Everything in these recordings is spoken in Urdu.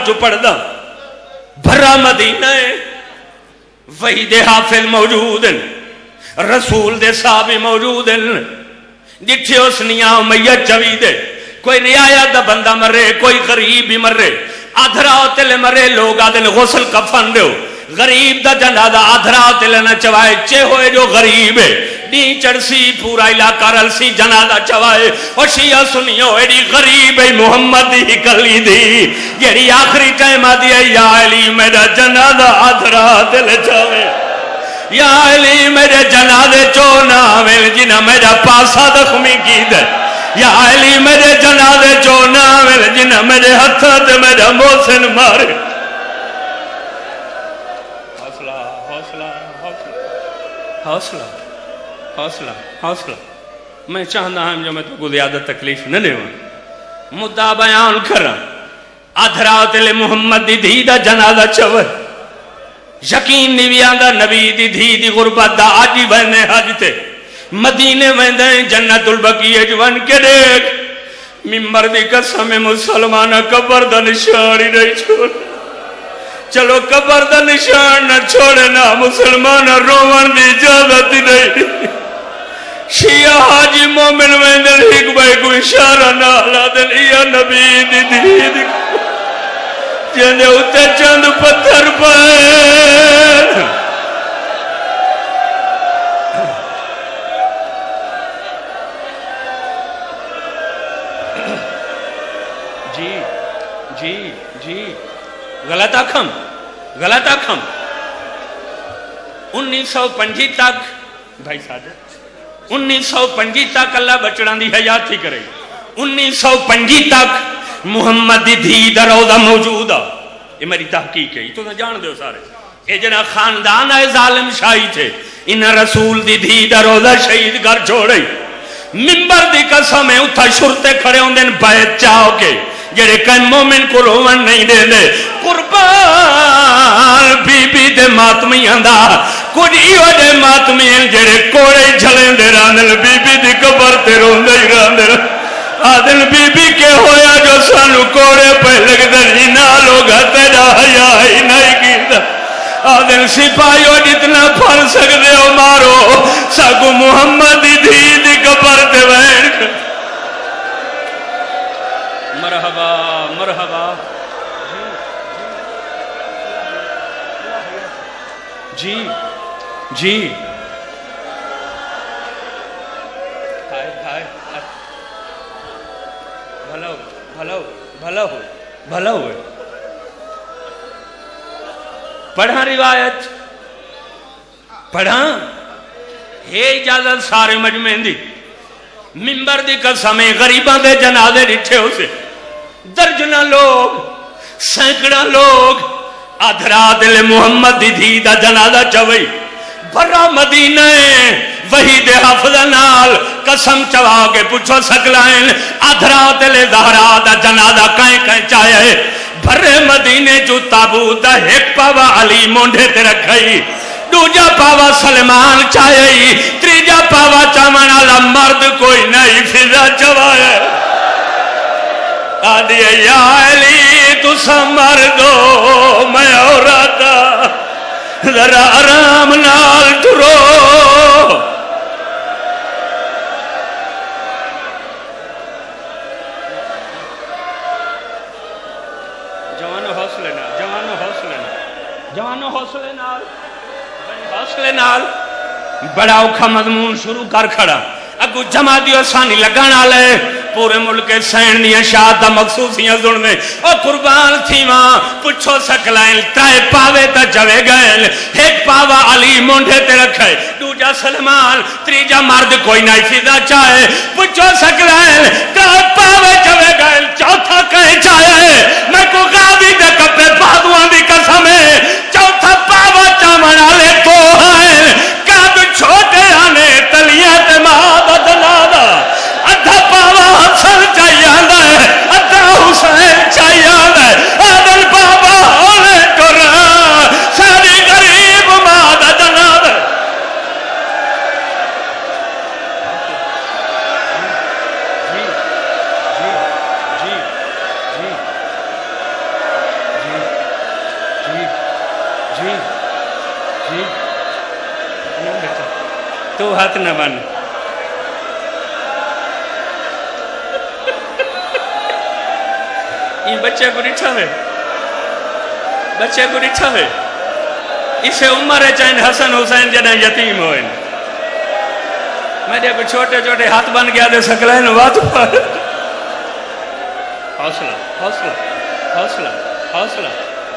جو پڑھ دا بھرا مدینہ ہے وہی دے حافظ موجود ہیں رسول دے صحابی موجود ہیں جتھے اس نیاں میت چوی دے کوئی رعایا دا بندہ مرے کوئی غریب بھی مرے آدھرا تلے مرے لوگ آدھن غسل کفن دیو غریب دا جنازہ آدھرا تلے نہ چوائے چے ہوئے جو غریب ہے نی چڑسی پورا علاقہ رلسی جنازہ چوائے اور شیعہ سنیو ایڈی غریب ہے محمد ہی کلی دی جیڑی آخری ٹائم آدھی ہے یا علی میرا جنازہ آدھرا تلے چوائے یا علی میرے جنازے چونا میں جنہ میرا پاسا دخمی کی دے یا علی میرے جنازے چونا میں جنہ میرے ہتھا دے میرا محسن مارے حوصلہ حوصلہ حوصلہ حوصلہ حوصلہ میں چاہتا ہوں جو میں تو کو زیادہ تکلیف نہ لے مدعا بیان کرا آدھرات لے محمد دی دھی دا جنازہ چوئے یقین نیویاں دا نبی دی دھی دی غربت دا آجی بہنے حج تے مدینے ویندیں جنت البقیہ جوان کے دیکھ ممبر دی قسم مسلمانہ قبر دا نشانی نہیں چھوڑ چلو قبر دا نشان نہ چھوڑے نا مسلمانہ روان دی اجازت نہیں شیعہ حاجی مومن ویندن ایک بھائی کو اشارہ نہ لا دن یا نبی دی دی دی جنہیں اتے چند پتھر پائے جی غلط آکھم 1905 تک بھائی ساجد 1905 تک اللہ بچڑان دی حیات ہی کرے 1905 تک محمد دی دھی دا روضہ موجود ہے یہ میری تحقیق ہے یہ تو نہ جان دے سارے یہ جنا خاندان ہے ظالم شاہی تھے انہا رسول دی دھی دا روضہ شہید گھر چھوڑے ممبر دی قسم ہے اتھا شرطے کھڑے ہوں دن بیت چاہو کے جڑے کئی مومن کو روان نہیں دے دے قربان بی بی دے ماتمی اندھا کچھ ایو دے ماتمی ہیں جڑے کوڑے جھلیں دے راندل بی بی دی قبر تے رون دے راندل آدھل بی بی کے ہویا جو سانو کوڑے پہ لگ در جنا لوگا تیرا حیاء ہی نہیں کیتا آدھل سپاہیو جتنا پھر سکتے ہو مارو ساکو محمد دی دی قبر تے بہن کر مرحبا مرحبا جی جی بھلا ہوئے پڑھا روایت پڑھا ہے اجازت سارے مجمع دی ممبر دی قسمیں غریباں دے جنازے ڈٹھے ہو سے درجنہ لوگ سینکڑا لوگ آدھرا دل محمد دی دھی دا جنازہ چوئی برا مدینہ وہی دے حفظ نال قسم چوا کے پوچھو سکلائیں آدھرا دل زہرا دا جنازہ کہیں کہیں چاہے بھرے مدینے جو تابوت دا ایک پاوا علی مونڈے تے رکھئی دوجا پاوا سلمان چاہے تریجا پاوا چامن آلا مرد کوئی نہیں فضا چوائے آدھی یا علی تو سمر دو میں عورتا ذرا آرام نال ٹرو جوانو حوصلے نال بڑا اوکھا مضمون شروع کر کھڑا اگو جمع دیو سانی لگانا لے پورے ملک سین دیا شاہد دا مخصوصیاں ظلمے او قربان تھی ماں پچھو سکلائیں تائے پاوے تا جوے گئے ایک پاوا علی مونڈے تے رکھے دوجا سلمان تریجا مرد کوئی نہیں فیدہ چاہے پچھو سکلائیں تائے پاوے جوے گئے چوتھا کہیں چاہے میں کو غابی دے کپے بادوان دی قسم ہے چوتھا پاوا چامن آلے تو آئے کاب چھوٹے آنے تلیاں تے محبت نادا ادھا پاوا حسن چاہیے آندہ ہے ادھا حسین چاہیے آندہ ہے آدھل پاوا ہونے کرا ساری غریب محبت نادا جی جی بیٹا تو ہاتھ نہ بن یہ بچے کو ڈٹھا ہے بچے کو ڈٹھا ہے اسے عمر ہے چاہین حسن حسین جنہیں یتیم ہوئے میرے کو چھوٹے چھوٹے ہاتھ بن گیا دے سکلین وات پر حوصلہ حوصلہ حوصلہ حوصلہ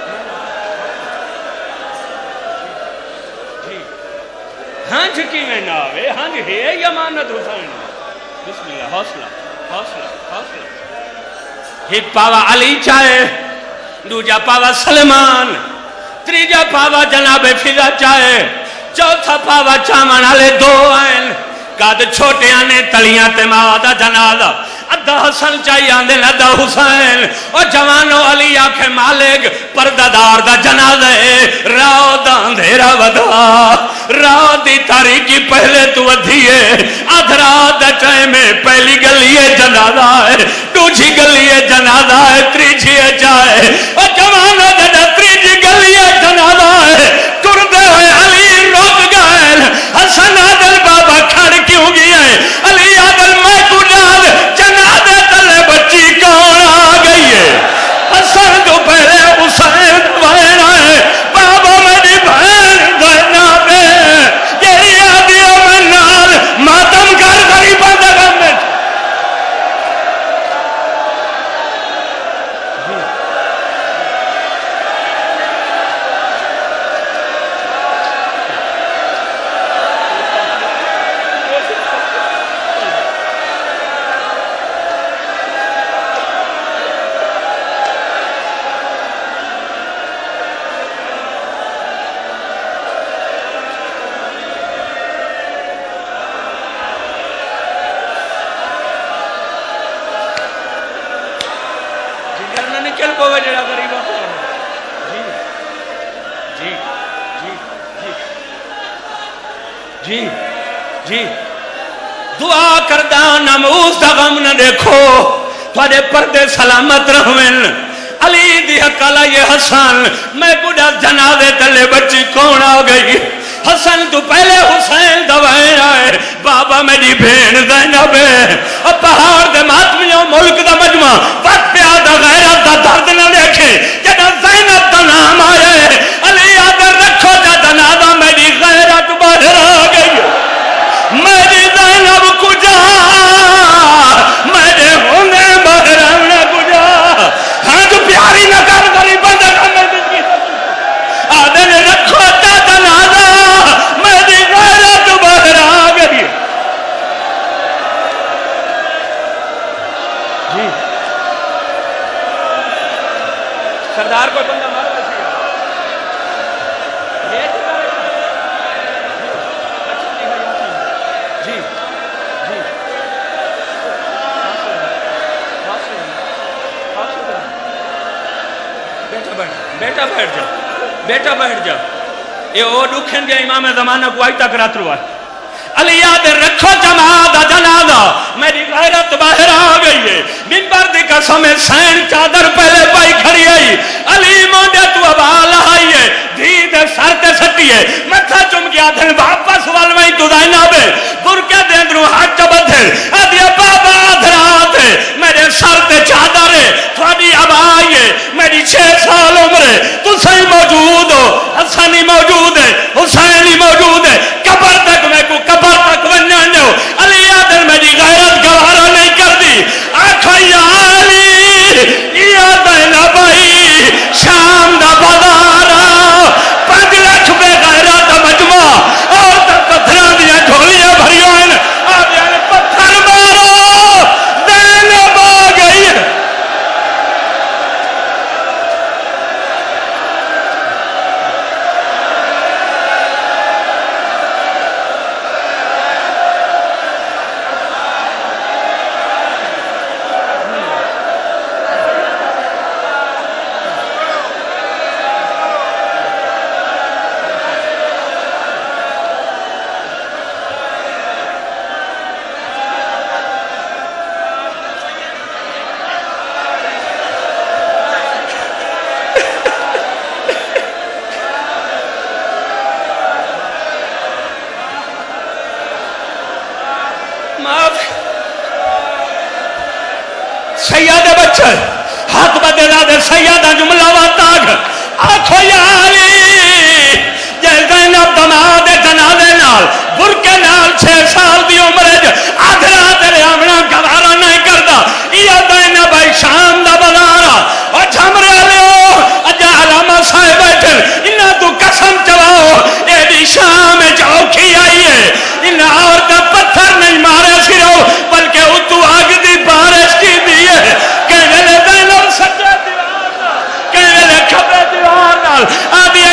ہاں جھکی میں نہ آوے ہاں جی ہے یمانت حسین بسم اللہ حوصلہ حوصلہ حوصلہ ہی پاوا علی چاہے دوجا پاوا سلمان تریجا پاوا جناب فضا چاہے چوتھا پاوا چامن آلے دو آئین کاد چھوٹے آنے تلیاں تے مادا جنازہ ادھا حسن چاہیے آندھن ادھا حسین اور جوانو علی آنکھیں مالک پرددار دا جنازہ ہے راو دا اندھیرا ودا راو دی تاریکی پہلے تو ودھیے ادھرا دا ٹائمے پہلی گلیے جنازہ ہے دوجھی گلیے جنازہ ہے تریجھی چاہے اور جوانو دا تریجھی گلیے جنازہ ہے تردے ہوئے علی روک گئے حسن عادل بابا کھڑ کیوں گیا ہے علی عادل میں کو ڈال جنازے تلے بچی کون آ گئی ہے حسن تو پہلے حسین بہن ہے بابا میری بہن زینب ہے یہ یادیوں میں نال ماتم کر غریبہ دگم میں جی جی دعا کردہ نموز دا غم نہ دیکھو تھوڑے پردے سلامت رہوین علی دی حقالہ یہ حسن میں بڑا جنازے تلے بچی کون آ گئی حسن تو پہلے حسین دوائیں آئے بابا میری بھین زینب ہے اور پہاڑ دے ماتمیوں ملک دا مجمع وقت پہ آدھا غیرت دا درد نہ دیکھے جنہ زینب دا نام آئے علی آدھر رکھو جا جنازہ میری غیرت باہر آ گئی میری زینب کجا میرے ہونے بہرم نے کجا ہاں جو پیاری نہ کر غریبہ دے ہمیں دکی آدھے نے رکھو جا جنازہ میری غیرت باہر آ گئی جی سردار کو بندہ مار رہا بیٹا بیٹھ جا بیٹا بیٹھ جا یہ او دکھن دیا امام زمانہ کو آئی تک رات روا علی یاد رکھو جماعت جنازہ میری غیرت باہر آ گئی ہے منبر دی قسم سین چادر پہلے پائی کھڑی آئی علی موڈے تو اب آلہ آئی ہے دید سر تے سٹی ہے متھا چم گیا دھن واپس والمائی تو دائنا بے گر کے دین رو ہاتھ چبت ہے ادھیا بابا آدھرات ہے میرے سر تے چادر ہے تھوڑی اب آئی ہے میری 6 سال عمر ہے تو صحیح موجود ہو حسنی موجود ہے حسینی موجود ہے قبر تک میں کو قبر تک ونجان جو علی آدھر میری غیرت گوارا نہیں کر دی آنکھا یا علی یا دینا بھائی شام دا بازارا 5 لاکھ بے غیرت مجمع اور تک پتھران دیا جھولیاں بھریوں ہیں दे सैयदा जुमला वाताग आखो यारी जे ज़ैनब दमाद जनाजे नाल बुरके नाल 6 साल दी उम्र आधरा तेरे आमना गवारा नहीं करदा या ज़ैनब भाई शाम दा बाजार और झमरे लियो अजा अलामा साहिब बैठे इन्हां तू कसम चवाओ एडी शाम चौखी आई है इन्हां औरत पत्थर नहीं मारे सिरो बल्कि उतू आग दी बारिश की दी है कह वेले ज़ैनब सच्चे दीवार नाल कह वेले खबे दीवार नाल आदि